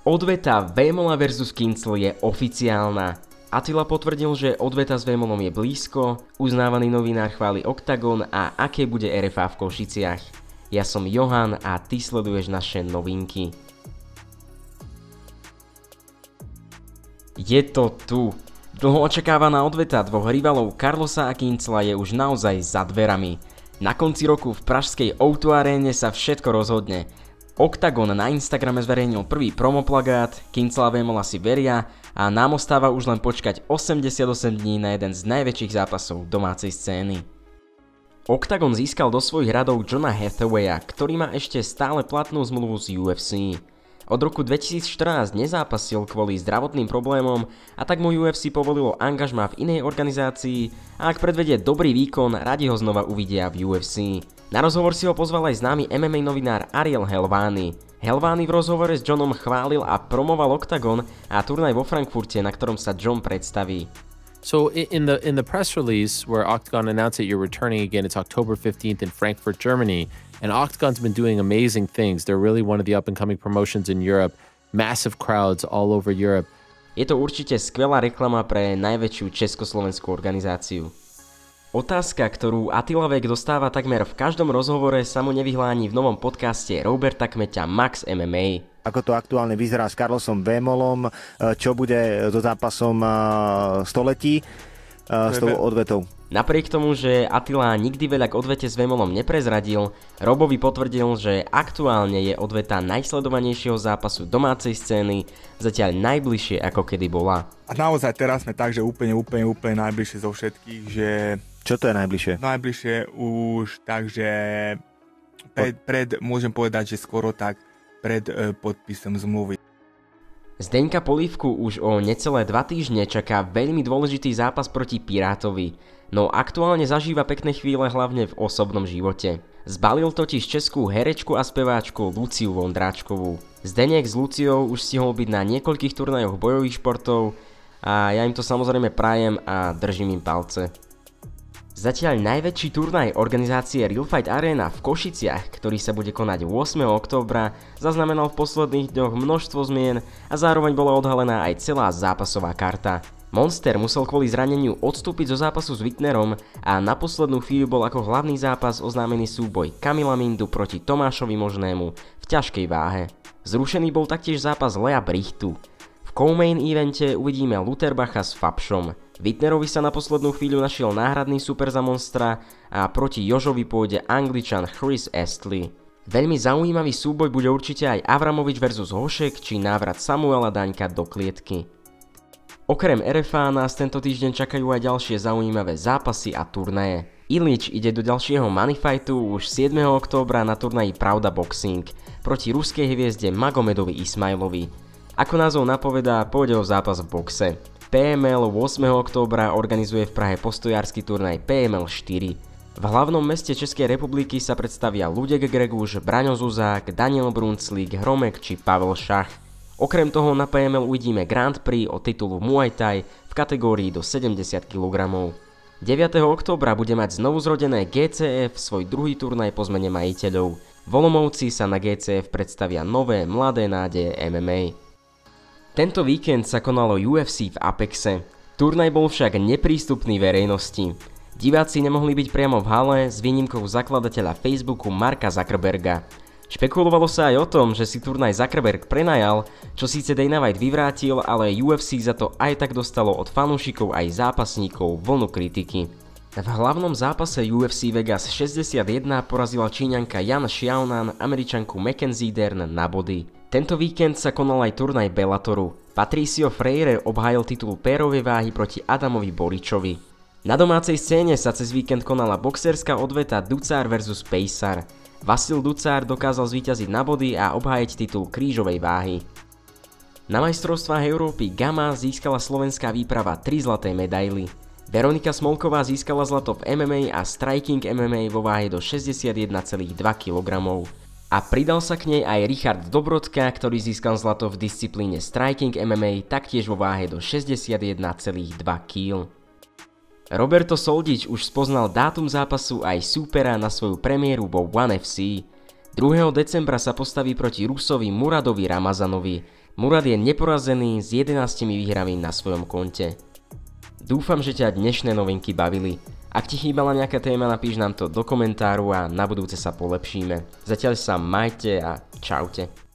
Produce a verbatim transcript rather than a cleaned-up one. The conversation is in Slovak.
Odveta Vémola versus Kincl je oficiálna. Attila potvrdil, že odveta s Vémolom je blízko, uznávaný novinár chváli Oktagon a aké bude er ef á v Košiciach. Ja som Johan a ty sleduješ naše novinky. Je to tu. Dlho očakávaná odveta dvoch rivalov Carlosa a Kincla je už naozaj za dverami. Na konci roku v pražskej ó dva aréne sa všetko rozhodne. Oktagon na Instagrame zverejnil prvý promoplagát, Kincla a Vémola si veria a nám ostáva už len počkať osemdesiatosem dní na jeden z najväčších zápasov domácej scény. Oktagon získal do svojich radov Johna Hathawaya, ktorý má ešte stále platnú zmluvu z ú ef cé. Od roku dvetisícštrnásť nezápasil kvôli zdravotným problémom a tak mu ú ef cé povolilo angažmá v inej organizácii a ak predvedie dobrý výkon, radi ho znova uvidia v ú ef cé. Na rozhovor si ho pozval aj známy em em á novinár Ariel Helwani. Helwani v rozhovore s Johnom chválil a promoval Oktagon a turnaj vo Frankfurte, na ktorom sa John predstaví. So in the in the press release where Oktagon announced that you're returning again, it's October fifteenth in Frankfurt, Germany. And Oktagon's been doing amazing things. They're really one of the up-and-coming promotions in Europe. Massive crowds all over Europe. Je to určite skvelá reklama pre najväčšiu československú organizáciu. Otázka, ktorú Attila Vek dostáva takmer v každom rozhovore, sa mu nevyhláni v novom podcaste Roberta Kmeťa Max em em á. Ako to aktuálne vyzerá s Carlosom Vémolom, čo bude so zápasom století s tou odvetou? Napriek tomu, že Attila nikdy veľa k odvete s Vémolom neprezradil, Robovi potvrdil, že aktuálne je odveta najsledovanejšieho zápasu domácej scény, zatiaľ najbližšie ako kedy bola. A naozaj teraz sme tak, že úplne, úplne, úplne najbližšie zo všetkých, že... Čo to je najbližšie? Najbližšie už takže pred, pred môžem povedať, že skoro tak pred e, podpisom zmluvy. Zdeňka Polívku už o necelé dva týždne čaká veľmi dôležitý zápas proti Pirátovi, no aktuálne zažíva pekné chvíle hlavne v osobnom živote. Zbalil totiž českú herečku a speváčku Luciu Vondráčkovú. Zdeněk s Luciou už stihol byť na niekoľkých turnajoch bojových športov a ja im to samozrejme prajem a držím im palce. Zatiaľ najväčší turnaj organizácie Real Fight Arena v Košiciach, ktorý sa bude konať ôsmeho októbra, zaznamenal v posledných dňoch množstvo zmien a zároveň bola odhalená aj celá zápasová karta. Monster musel kvôli zraneniu odstúpiť zo zápasu s Wittnerom a na poslednú chvíľu bol ako hlavný zápas oznámený súboj Kamila Mindu proti Tomášovi Možnému v ťažkej váhe. Zrušený bol taktiež zápas Lea Brichtu. V co-main evente uvidíme Lutherbacha s Fabšom. Wittnerovi sa na poslednú chvíľu našiel náhradný super za Monstra a proti Jožovi pôjde Angličan Chris Astley. Veľmi zaujímavý súboj bude určite aj Avramovič versus Hošek či návrat Samuela Daňka do klietky. Okrem er ef á nás tento týždeň čakajú aj ďalšie zaujímavé zápasy a turnaje. Ilič ide do ďalšieho moneyfightu už siedmeho októbra na turnaji Pravda Boxing proti ruskej hviezde Magomedovi Ismailovi. Ako názov napovedá, pôjde o zápas v boxe. pé em el ôsmeho októbra organizuje v Prahe postojársky turnaj pé em el štyri. V hlavnom meste Českej republiky sa predstavia Ľudek Greguš, Braňo Zuzák, Daniel Brunclík, Hromek či Pavel Šach. Okrem toho na pé em el uvidíme Grand Prix o titulu Muay Thai v kategórii do sedemdesiat kilogramov. deviateho októbra bude mať znovuzrodené gé cé ef svoj druhý turnaj po zmene majiteľov. V Olomouci sa na gé cé ef predstavia nové mladé nádeje em em á. Tento víkend sa konalo ú ef cé v Apexe. Turnaj bol však neprístupný verejnosti. Diváci nemohli byť priamo v hale s výnimkou zakladateľa Facebooku Marka Zuckerberga. Špekulovalo sa aj o tom, že si turnaj Zuckerberg prenajal, čo síce Dana White vyvrátil, ale ú ef cé za to aj tak dostalo od fanúšikov aj zápasníkov vlnu kritiky. V hlavnom zápase ú ef cé Vegas šesťdesiatjeden porazila Číňanka Yan Xiaonan Američanku Mackenzie Dern na body. Tento víkend sa konal aj turnaj Bellatoru. Patricio Freire obhájil titul pérovej váhy proti Adamovi Boričovi. Na domácej scéne sa cez víkend konala boxerská odveta Ducár versus Pejsar. Vasil Ducár dokázal zvíťaziť na body a obhájiť titul krížovej váhy. Na majstrovstvách Európy Gama získala slovenská výprava tri zlaté medaily. Veronika Smolková získala zlato v em em á a Striking em em á vo váhe do šesťdesiatjeden celá dva kilograma. A pridal sa k nej aj Richard Dobrodka, ktorý získal zlato v disciplíne Striking em em á taktiež vo váhe do šesťdesiatjeden celá dva kilogramov. Roberto Soldič už spoznal dátum zápasu aj súpera na svoju premiéru vo ONE ef cé. druhého decembra sa postaví proti Rusovi Muradovi Ramazanovi. Murad je neporazený s jedenástimi výhrami na svojom konte. Dúfam, že ťa dnešné novinky bavili. Ak ti chýbala nejaká téma, napíš nám to do komentáru a na budúce sa polepšíme. Zatiaľ sa majte a čaute.